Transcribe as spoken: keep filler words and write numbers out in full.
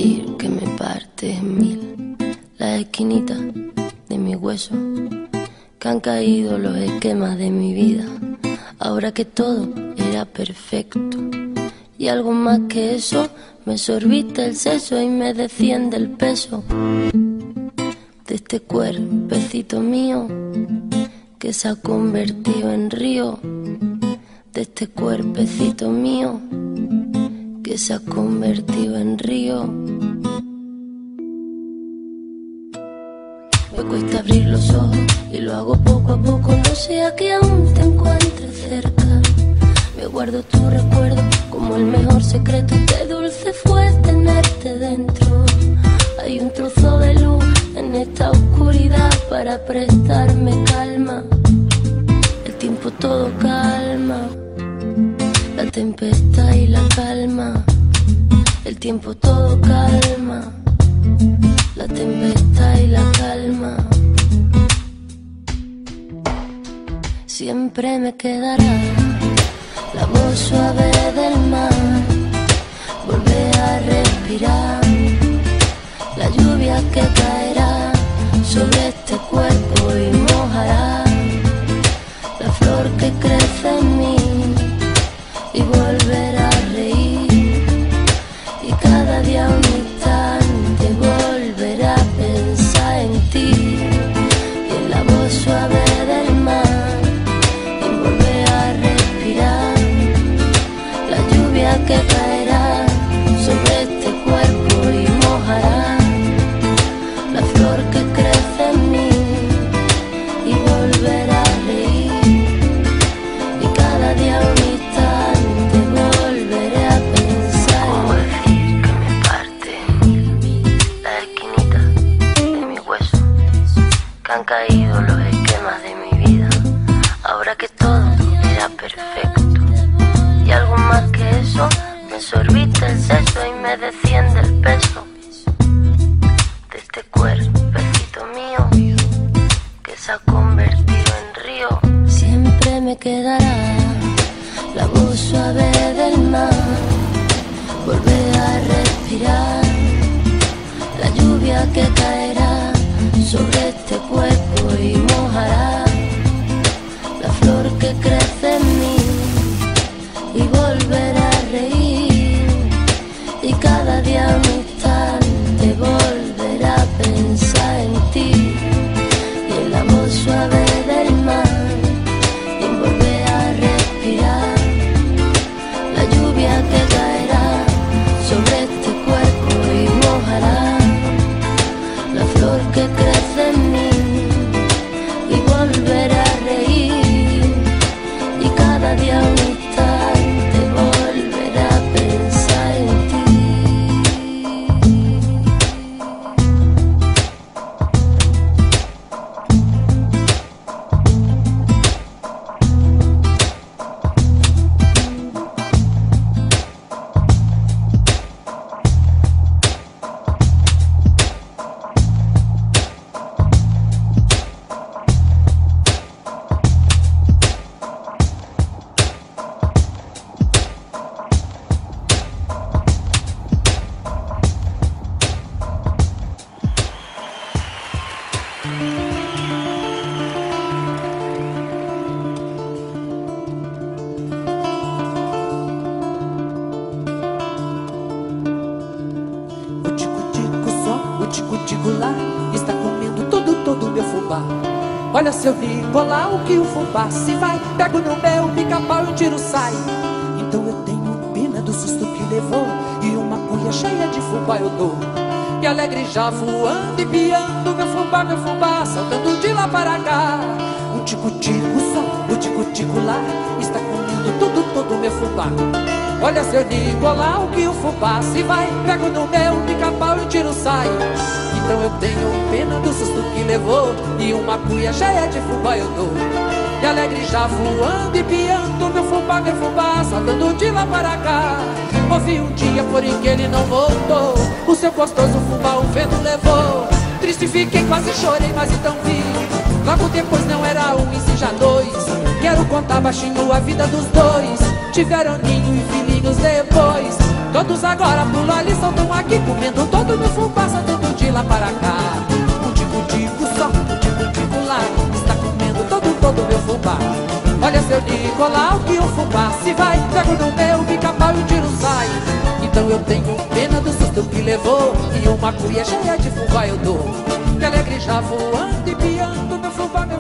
decir que me parte en mil la esquinita de mi hueso, que han caído los esquemas de mi vida, ahora que todo era perfecto. Y algo más que eso, me sorbiste el seso y me desciende el peso de este cuerpecito mío que se ha convertido en río, de este cuerpecito mío que se ha convertido en río. Me cuesta abrir los ojos y lo hago poco a poco, no sea que aún te encuentres cerca. Me guardo tu recuerdo como el mejor secreto, qué dulce fue tenerte dentro. Hay un trozo de luz en esta oscuridad para prestarme calma. El tiempo todo calma, la tempestad y la calma. El tiempo todo calma, la tempestad y la calma. Siempre me quedará la voz suave del mar, volver a respirar, la lluvia que caerá sobre este cuerpo y mojará la flor que crece en mí, y volver a reír, y cada día un instante volver a pensar en ti, y en la voz suave del mar, y volver a respirar, la lluvia que caerá sobre este cuerpo y mojará la flor que crece en mí, y volver a reír, y cada día un instante volveré a pensar. ¿Cómo decir que me parte en mil la esquinita de mi hueso, que han caído los esquemas de mi vida, ahora que todo era perfecto? Y algo más que eso, me sorbiste el seso y me desciende el peso de este cuerpecito mío que se ha convertido en río. Siempre me quedará la voz suave del mar, volver a respirar, la lluvia que caerá sobre este cuerpo y mojará la flor que crece en mí, y volver a reír, y cada día un instante volver a pensar en ti, y en la voz suave del mar, y volver a respirar, la lluvia que caerá sobre este cuerpo y mojará la flor que crece en mí, y volver a reír, y cada día un instante volver a pensar en ti. O tico-tico só, o tico-tico lá, está comendo todo, todo meu fubá. Olha seu Nicolau, que o fubá se vai, pego no meu pica-pau e o tiro sai. Então eu tenho pena do susto que levou, e uma cuia cheia de fubá eu dou. E alegre já voando e piando, meu fubá, meu fubá, saltando de lá para cá. O tico-tico só, o tico-tico lá, está comendo todo, todo meu fubá. Olha seu Nicolau, que o fubá se vai, pego no meu pica-pau e o tiro sai. Então eu tenho pena do susto que levou, e uma cuia cheia de fubá eu dou. E alegre já voando e piando, meu fubá, meu fubá, saltando de lá para cá. Houve um dia, porém, que ele não voltou, o seu gostoso fubá o vento levou. Triste fiquei, quase chorei, mas então vi, logo depois não era um e sim já dois. Quero contar baixinho a vida dos dois. tiveram ninho e filhinhos depois. Todos agora pulam ali, soltam aqui, comendo todo meu fubá, saltando de lá para cá. O tico-tico só, o tico-tico lá, está comendo todo, todo meu fubá. Olha seu Nicolau que o fubá se vai, pego no meu pica-pau e o tiro sai. Então eu tenho pena do susto que levou, e uma cuia cheia de fubá eu dou. Que alegre já voando e piando, meu fubá